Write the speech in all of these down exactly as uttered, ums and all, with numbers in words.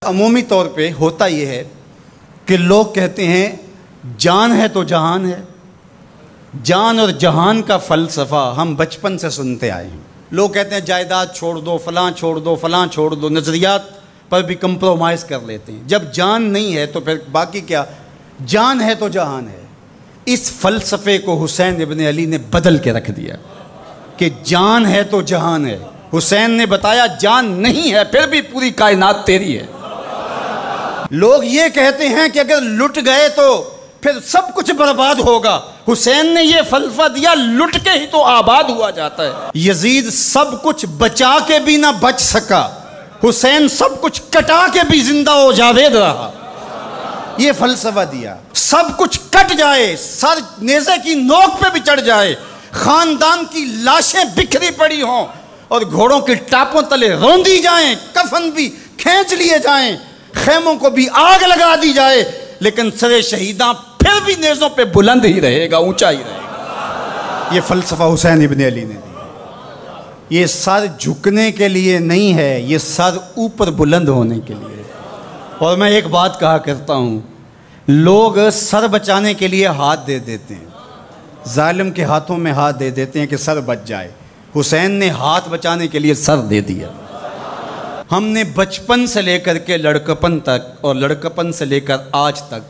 عمومی طور پہ ہوتا یہ ہے کہ لوگ کہتے ہیں جان ہے تو جہان ہے. جان اور جہان کا فلسفہ ہم بچپن سے سنتے آئے ہیں. لوگ کہتے ہیں جائیداد چھوڑ دو، فلاں چھوڑ دو، فلاں چھوڑ دو، نظریات پر بھی کمپرومائز کر لیتے ہیں. جب جان نہیں ہے تو پھر باقی کیا؟ جان ہے تو جہان ہے. اس فلسفے کو حسین ابن علی نے بدل کے رکھ دیا کہ جان ہے تو جہان ہے. حسین نے بتایا جان نہیں ہے پھر بھی پوری کائنات تیری ہے. لوگ یہ کہتے ہیں کہ اگر لٹ گئے تو پھر سب کچھ برباد ہوگا. حسین نے یہ فلسفہ دیا لٹ کے ہی تو آباد ہوا جاتا ہے. یزید سب کچھ بچا کے بھی نہ بچ سکا، حسین سب کچھ کٹا کے بھی زندہ و جاوید رہا. یہ فلسفہ دیا سب کچھ کٹ جائے، سر نیزے کی نوک پہ بھی چڑھ جائے، خاندان کی لاشیں بکھری پڑی ہوں اور گھوڑوں کے ٹاپوں تلے روندی جائیں، کفن بھی کھینچ لیے جائیں، خیموں کو بھی آگ لگا دی جائے، لیکن سر شہیداں پھر بھی نیزوں پہ بلند ہی رہے گا، اونچا ہی رہے گا. یہ فلسفہ حسین ابن علی نے دیا. یہ سر جھکنے کے لیے نہیں ہے، یہ سر اوپر بلند ہونے کے لیے. اور میں ایک بات کہا کرتا ہوں، لوگ سر بچانے کے لیے ہاتھ دے دیتے ہیں، ظالم کے ہاتھوں میں ہاتھ دے دیتے ہیں کہ سر بچ جائے. حسین نے ہاتھ بچانے کے لیے سر دے دیا. ہم نے بچپن سے لے کر کے لڑکپن تک اور لڑکپن سے لے کر آج تک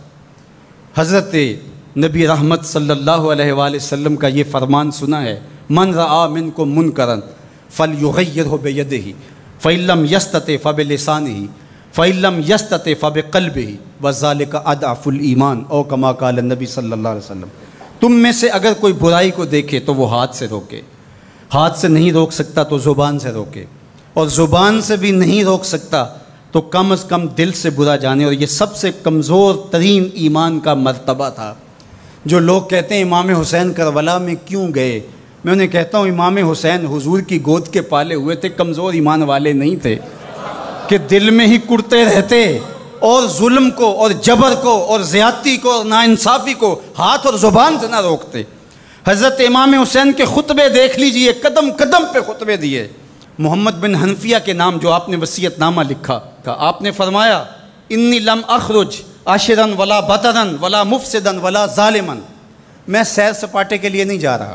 حضرت نبی رحمت صلی اللہ علیہ وآلہ وسلم کا یہ فرمان سنا ہے، من رآ منکم منکرا فلیغیرہ بیدہ فإن لم یستطع فبلسانہ فإن لم یستطع فبقلبہ وذلک اضعف الایمان او کما قال النبی صلی اللہ علیہ وسلم. تم میں سے اگر کوئی برائی کو دیکھے تو وہ ہاتھ سے روکے، ہاتھ سے نہیں روک سکتا تو زبان سے روکے، اور زبان سے بھی نہیں روک سکتا تو کم از کم دل سے برا جانے. اور یہ سب سے کمزور ترین ایمان کا مرتبہ تھا. جو لوگ کہتے ہیں امام حسین کربلا میں کیوں گئے، میں انہیں کہتا ہوں امام حسین حضور کی گود کے پالے ہوئے تھے، کمزور ایمان والے نہیں تھے کہ دل میں ہی کڑتے رہتے اور ظلم کو اور جبر کو اور زیادتی کو اور ناانصافی کو ہاتھ اور زبان سے نہ روکتے. حضرت امام حسین کے خطبے دیکھ لیجئے، قدم قدم پہ خطبے دیے. محمد بن حنفیہ کے نام جو آپ نے وصیت نامہ لکھا تھا، آپ نے فرمایا انی لم اخرج عاشرن ولا بطرن ولا مفسدن ولا ظالمن. میں سیر سپاٹے کے لیے نہیں جا رہا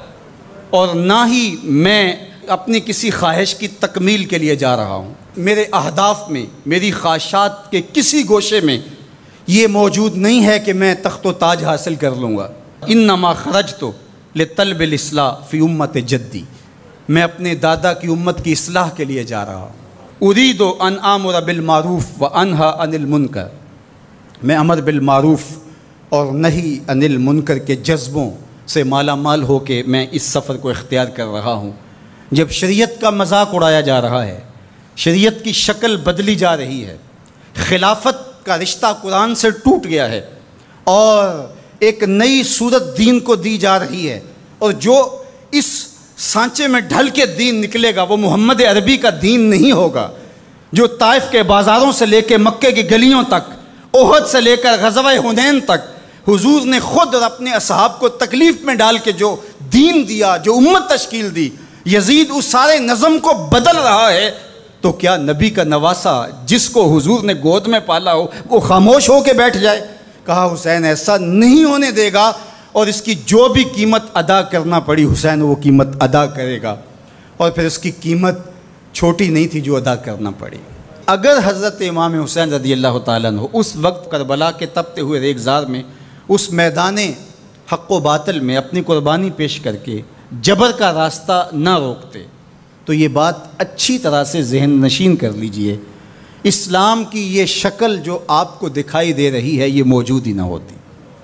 اور نہ ہی میں اپنی کسی خواہش کی تکمیل کے لیے جا رہا ہوں. میرے اہداف میں، میری خواہشات کے کسی گوشے میں یہ موجود نہیں ہے کہ میں تخت و تاج حاصل کر لوں گا. انما خرجت لطلب الاصلاح فی امت جدی. میں اپنے دادا کی امت کی اصلاح کے لیے جا رہا ہوں. ارید ان آمر بالمعروف و انہا عن المنکر. میں امر بالمعروف اور نہی عن المنکر کے جذبوں سے مالا مال ہو کے میں اس سفر کو اختیار کر رہا ہوں. جب شریعت کا مذاق اڑایا جا رہا ہے، شریعت کی شکل بدلی جا رہی ہے، خلافت کا رشتہ قرآن سے ٹوٹ گیا ہے اور ایک نئی صورت دین کو دی جا رہی ہے، اور جو اس سانچے میں ڈھل کے دین نکلے گا وہ محمد عربی کا دین نہیں ہوگا جو طائف کے بازاروں سے لے کے مکے کی گلیوں تک، احد سے لے کر غزوہ حنین تک حضور نے خود اور اپنے اصحاب کو تکلیف میں ڈال کے جو دین دیا، جو امت تشکیل دی. یزید اس سارے نظم کو بدل رہا ہے، تو کیا نبی کا نواسا جس کو حضور نے گود میں پالا ہو وہ خاموش ہو کے بیٹھ جائے؟ کہا حسین ایسا نہیں ہونے دے گا، اور اس کی جو بھی قیمت ادا کرنا پڑی حسین وہ قیمت ادا کرے گا. اور پھر اس کی قیمت چھوٹی نہیں تھی جو ادا کرنا پڑی. اگر حضرت امام حسین رضی اللہ تعالیٰ عنہ اس وقت کربلا کے تپتے ہوئے ریگزار میں اس میدان حق و باطل میں اپنی قربانی پیش کر کے جبر کا راستہ نہ روکتے تو یہ بات اچھی طرح سے ذہن نشین کر لیجئے، اسلام کی یہ شکل جو آپ کو دکھائی دے رہی ہے یہ موجود ہی نہ ہوتی.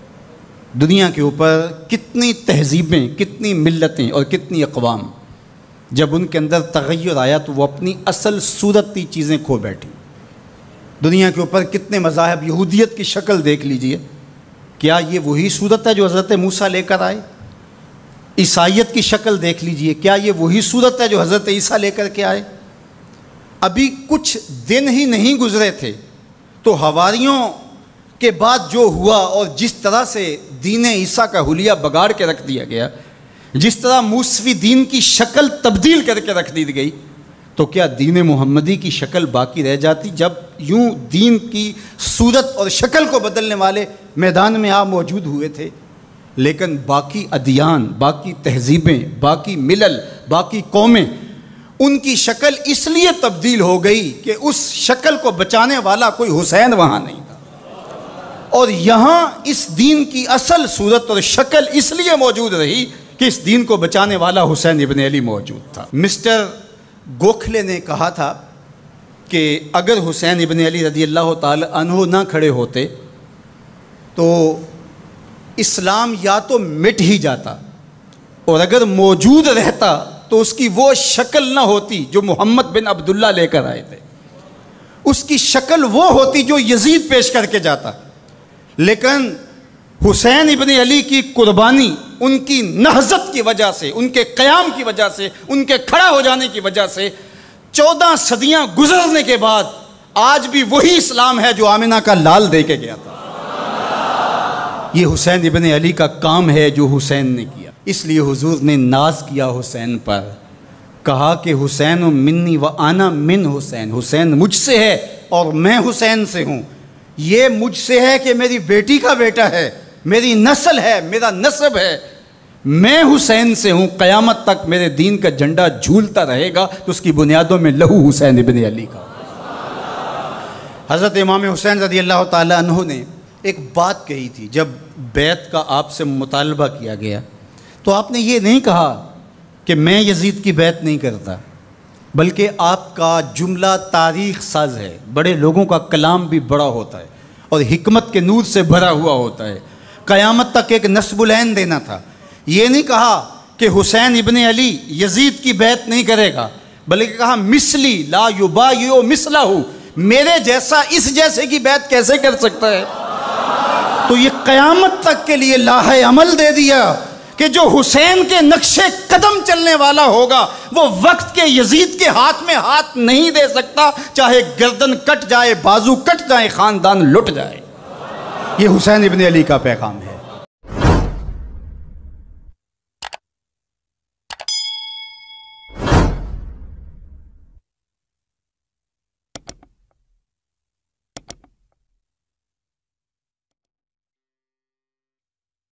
دنیا کے اوپر کتنی تہذیبیں، کتنی ملتیں اور کتنی اقوام، جب ان کے اندر تغیر آیا تو وہ اپنی اصل صورتی چیزیں کھو بیٹھی. دنیا کے اوپر کتنے مذاہب، یہودیت کی شکل دیکھ لیجئے، کیا یہ وہی صورت ہے جو حضرت موسیٰ لے کر آئے؟ عیسائیت کی شکل دیکھ لیجئے، کیا یہ وہی صورت ہے جو حضرت عیسیٰ لے کر کے آئے؟ ابھی کچھ دن ہی نہیں گزرے تھے تو حواریوں کے بعد جو ہوا اور جس طرح سے دین عیسیٰ کا حلیہ بگاڑ کے رکھ دیا گیا، جس طرح موسوی دین کی شکل تبدیل کر کے رکھ دی گئی، تو کیا دین محمدی کی شکل باقی رہ جاتی؟ جب یوں دین کی صورت اور شکل کو بدلنے والے میدان میں آپ موجود ہوئے تھے، لیکن باقی ادیان، باقی تہذیبیں، باقی ملل، باقی قومیں، ان کی شکل اس لیے تبدیل ہو گئی کہ اس شکل کو بچانے والا کوئی حسین وہاں نہیں تھا، اور یہاں اس دین کی اصل صورت اور شکل اس لیے موجود رہی کہ اس دین کو بچانے والا حسین ابن علی موجود تھا۔ مسٹر گوکھلے نے کہا تھا کہ اگر حسین ابن علی رضی اللہ تعالی عنہ نہ کھڑے ہوتے تو اسلام یا تو مٹ ہی جاتا، اور اگر موجود رہتا تو اس کی وہ شکل نہ ہوتی جو محمد بن عبداللہ لے کر آئے تھے، اس کی شکل وہ ہوتی جو یزید پیش کر کے جاتا۔ لیکن حسین ابن علی کی قربانی، ان کی نہضت کی وجہ سے، ان کے قیام کی وجہ سے، ان کے کھڑا ہو جانے کی وجہ سے چودہ صدیاں گزرنے کے بعد آج بھی وہی اسلام ہے جو آمنہ کا لال دے کے گیا تھا۔ یہ حسین ابن علی کا کام ہے جو حسین نے کیا، اس لیے حضور نے ناز کیا حسین پر، کہا کہ حسین منی و انا من حسین، حسین مجھ سے ہے اور میں حسین سے ہوں۔ یہ مجھ سے ہے کہ میری بیٹی کا بیٹا ہے، میری نسل ہے، میرا نسب ہے، میں حسین سے ہوں، قیامت تک میرے دین کا جھنڈا جھولتا رہے گا، تو اس کی بنیادوں میں لہو حسین ابن علی کا۔ حضرت امام حسین رضی اللہ تعالی عنہ نے ایک بات کہی تھی جب بیعت کا آپ سے مطالبہ کیا گیا، تو آپ نے یہ نہیں کہا کہ میں یزید کی بیعت نہیں کرتا، بلکہ آپ کا جملہ تاریخ ساز ہے، بڑے لوگوں کا کلام بھی بڑا ہوتا ہے اور حکمت کے نور سے بھرا ہوا ہوتا ہے، قیامت تک ایک نسب العین دینا تھا۔ یہ نہیں کہا کہ حسین ابن علی یزید کی بیعت نہیں کرے گا، بلکہ کہا مثلی لا یبایع مثلہ، میرے جیسا اس جیسے کی بیعت کیسے کر سکتا ہے؟ تو یہ قیامت تک کے لیے لاہ عمل دے دیا کہ جو حسین کے نقشے قدم چلنے والا ہوگا وہ وقت کے یزید کے ہاتھ میں ہاتھ نہیں دے سکتا، چاہے گردن کٹ جائے، بازو کٹ جائے، خاندان لٹ جائے۔ یہ حسین ابن علی کا پیغام ہے۔